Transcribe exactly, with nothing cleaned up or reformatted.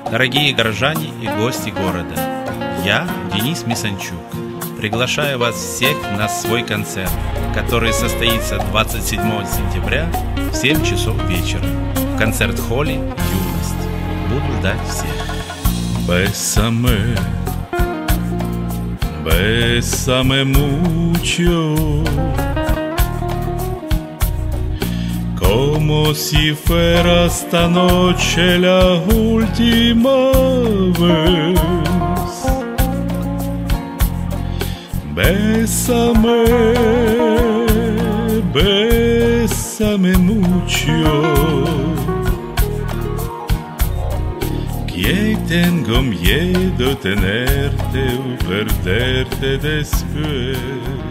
Дорогие горожане и гости города, я, Денис Мисанчук, приглашаю вас всех на свой концерт, который состоится двадцать седьмого сентября в семь часов вечера в концерт-холле «Юность». Буду ждать всех. Bésame, bésame mucho, como si fuera esta noche la última vez. Bésame, bésame mucho, que tengo miedo tenerte o perderte después.